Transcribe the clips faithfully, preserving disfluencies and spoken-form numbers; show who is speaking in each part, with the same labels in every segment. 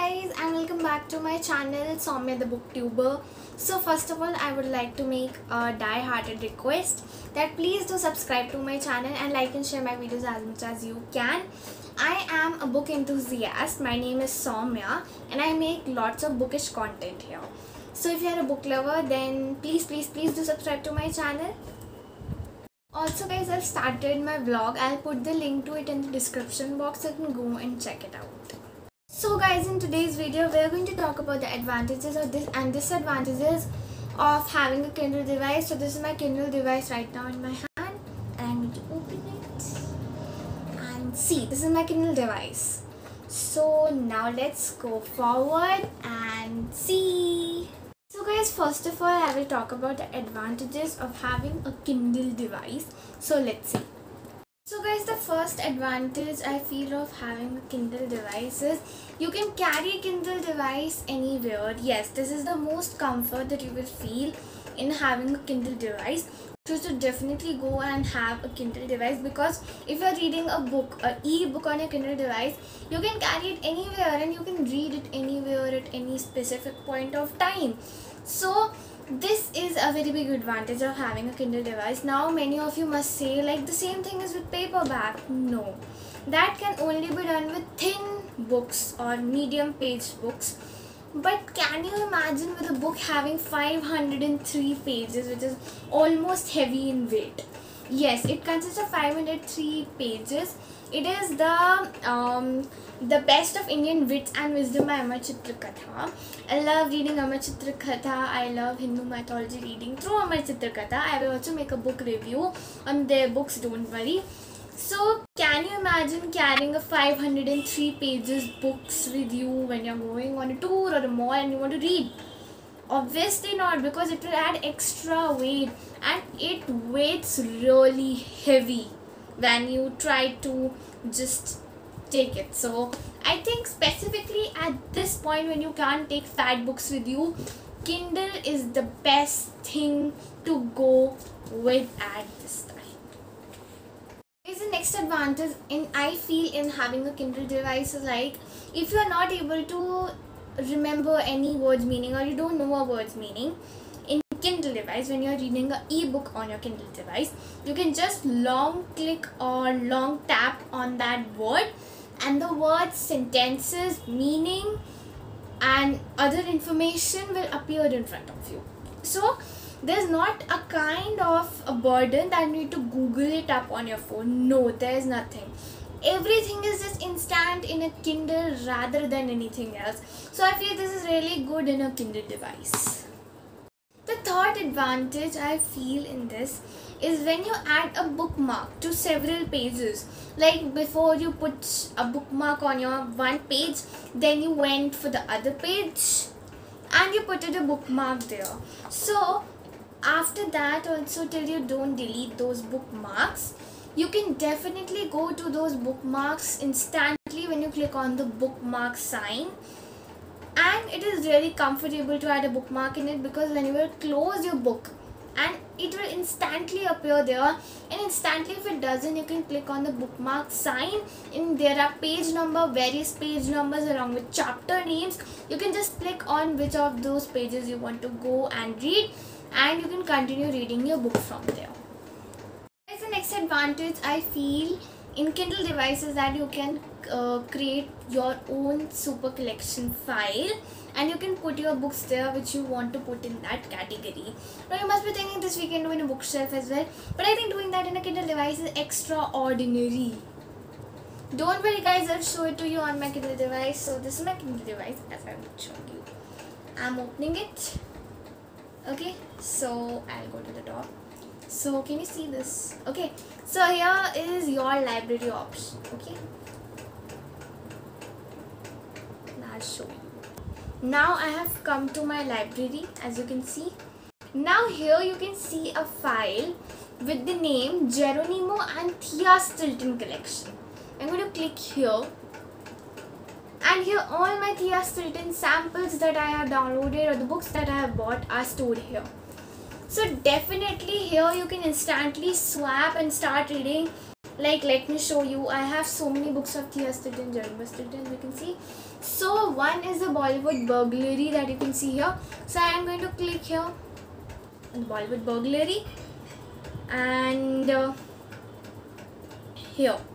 Speaker 1: guys, and welcome back to my channel Soumya the Booktuber. So first of all, I would like to make a die-hearted request that please do subscribe to my channel and like and share my videos as much as you can. I am a book enthusiast. My name is Soumya and I make lots of bookish content here. So if you are a book lover, then please please please do subscribe to my channel. Also guys, I've started my vlog. I'll put the link to it in the description box so you can go and check it out. So guys, in today's video we are going to talk about the advantages of this and disadvantages of having a Kindle device. So this is my Kindle device right now in my hand and I'm going to open it and see, this is my Kindle device. So now let's go forward and see. So guys, first of all I will talk about the advantages of having a Kindle device. So let's see. So guys, the first advantage I feel of having a Kindle device is you can carry a Kindle device anywhere. Yes, this is the most comfort that you will feel in having a Kindle device. So to definitely go and have a Kindle device, because if you are reading a book, an e-book on a Kindle device, you can carry it anywhere and you can read it anywhere at any specific point of time. So this is a very big advantage of having a Kindle device. Now many of you must say like the same thing is with paperback. No, that can only be done with thin books or medium page books. But can you imagine with a book having five hundred three pages, which is almost heavy in weight? Yes, it consists of five hundred three pages. It is the um, the best of Indian wits and wisdom by Amar Chitrakatha. I love reading Amar Chitrakatha. I love Hindu mythology reading through Amar Chitrakatha. I will also make a book review on their books, don't worry. So can you imagine carrying a five hundred three pages books with you when you're going on a tour or a mall and you want to read? Obviously not, because it will add extra weight and it weighs really heavy when you try to just take it. So I think specifically at this point when you can't take fat books with you, Kindle is the best thing to go with at this time. Is the next advantage in I feel in having a Kindle device is like if you are not able to remember any word's meaning or you don't know a word's meaning in Kindle device, when you are reading an e-book on your Kindle device, you can just long click or long tap on that word and the words, sentences, meaning and other information will appear in front of you. So there's not a kind of a burden that you need to Google it up on your phone. No, there's nothing. Everything is just instant in a Kindle rather than anything else. So I feel this is really good in a Kindle device. The third advantage I feel in this is when you add a bookmark to several pages. Like before you put a bookmark on your one page, then you went for the other page and you put it a bookmark there. So after that also, till you don't delete those bookmarks, you can definitely go to those bookmarks instantly when you click on the bookmark sign. And it is really comfortable to add a bookmark in it, because when you will close your book and it will instantly appear there, and instantly if it doesn't, you can click on the bookmark sign and there are page number, various page numbers along with chapter names. You can just click on which of those pages you want to go and read and you can continue reading your book from there. The next advantage I feel in Kindle devices that you can uh, create your own super collection file and you can put your books there which you want to put in that category. Now you must be thinking this we can do in a bookshelf as well, but I think doing that in a Kindle device is extraordinary. Don't worry guys, I'll show it to you on my Kindle device. So this is my Kindle device as I'm showing you. I'm opening it. Okay, so I'll go to the top. So can you see this? Okay, so here is your library option. Okay, now I'll show you. Now I have come to my library, as you can see. Now here you can see a file with the name Geronimo and Thea Stilton collection. I'm going to click here. And here all my Thea Stilton samples that I have downloaded or the books that I have bought are stored here. So definitely here you can instantly swap and start reading Like, let me show you. I have so many books of Thea Stilton, Jeremy Stilton, you can see. So one is the Bollywood Burglary that you can see here. So I am going to click here on the Bollywood Burglary, and uh, here,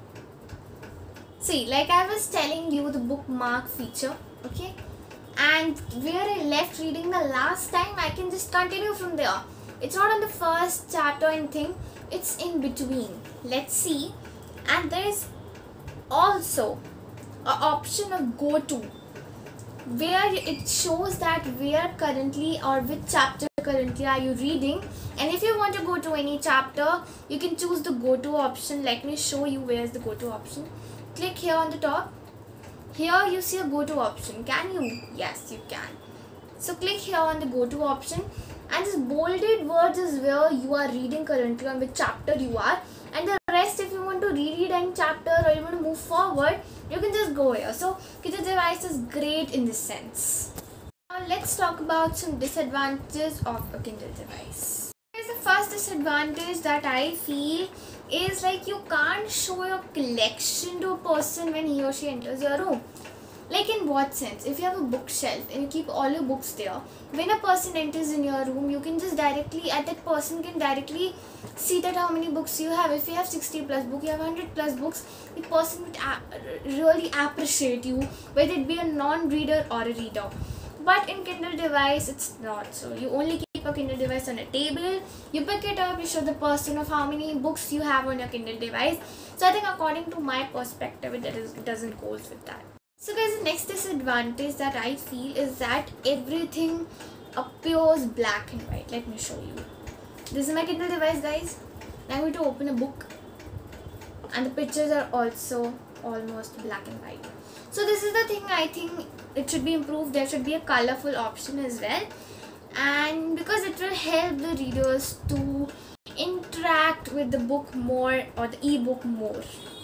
Speaker 1: see, like I was telling you, the bookmark feature, okay, and where I left reading the last time, I can just continue from there. It's not on the first chapter or anything, it's in between. Let's see. And there is also an option of go to, where it shows that where currently or which chapter currently are you reading, and if you want to go to any chapter, you can choose the go to option. Let me show you where is the go to option. Click here on the top. Here you see a go to option. Can you? Yes, you can. So click here on the go to option, and this bolded words is where you are reading currently, on which chapter you are, and the rest, if you want to reread any chapter or you want to move forward, you can just go here. So Kindle device is great in this sense. Now let's talk about some disadvantages of a Kindle device. The first disadvantage that I feel is like you can't show your collection to a person when he or she enters your room. Like, in what sense? If you have a bookshelf and you keep all your books there, when a person enters in your room, you can just directly, at that person can directly see that how many books you have. If you have sixty plus books, you have one hundred plus books, the person would really appreciate you, whether it be a non-reader or a reader. But in Kindle device, it's not so. You only keep a Kindle device on a table, you pick it up, you show the person of how many books you have on your Kindle device. So I think according to my perspective, it, is, it doesn't go with that. So guys, the next disadvantage that I feel is that everything appears black and white. Let me show you. This is my Kindle device, guys. Now I'm going to open a book, and the pictures are also almost black and white. So this is the thing I think it should be improved. There should be a colorful option as well, and because it will help the readers to interact with the book more, or the ebook more.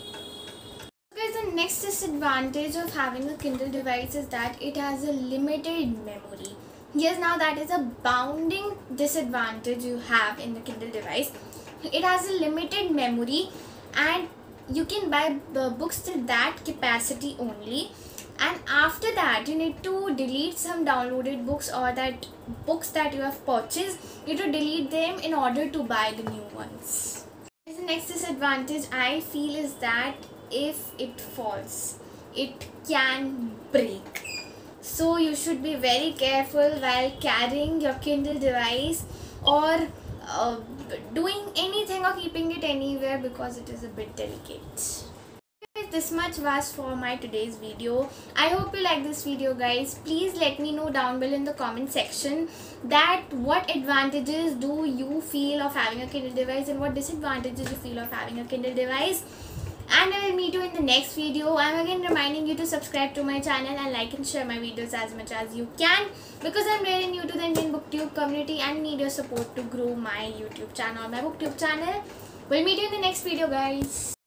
Speaker 1: The next disadvantage of having a Kindle device is that it has a limited memory. Yes, now that is a bounding disadvantage you have in the Kindle device. It has a limited memory, and you can buy the books to that capacity only, and after that you need to delete some downloaded books, or that books that you have purchased, you need to delete them in order to buy the new ones. The next disadvantage I feel is that if it falls, it can break. So you should be very careful while carrying your Kindle device, or uh, doing anything or keeping it anywhere, because it is a bit delicate. This much was for my today's video. I hope you like this video, guys. Please let me know down below in the comment section that what advantages do you feel of having a Kindle device, and what disadvantages you feel of having a Kindle device. And I will meet you in the next video. I am again reminding you to subscribe to my channel and like and share my videos as much as you can, because I am very new to the Indian BookTube community and need your support to grow my YouTube channel, my BookTube channel. We'll meet you in the next video, guys.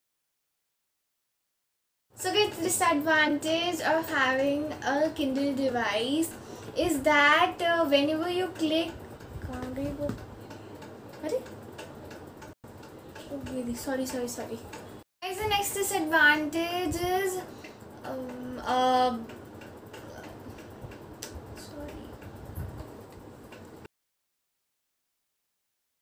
Speaker 1: So guys, the disadvantage of having a Kindle device is that uh, whenever you click, okay, sorry, sorry, sorry. Guys, the next disadvantage is um, uh,